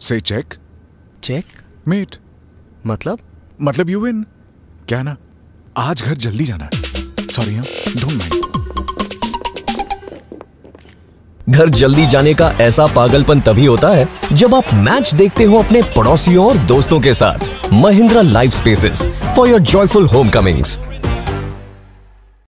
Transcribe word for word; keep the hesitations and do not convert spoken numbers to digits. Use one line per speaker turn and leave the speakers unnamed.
से check
check
met.
मतलब
मतलब यू विन। क्या ना, आज घर जल्दी जाना है। सॉरी हाँ, डोंट माइंड।
घर जल्दी जाने का ऐसा पागलपन तभी होता है जब आप मैच देखते हो अपने पड़ोसियों और दोस्तों के साथ। Mahindra life spaces for your joyful home Cummings.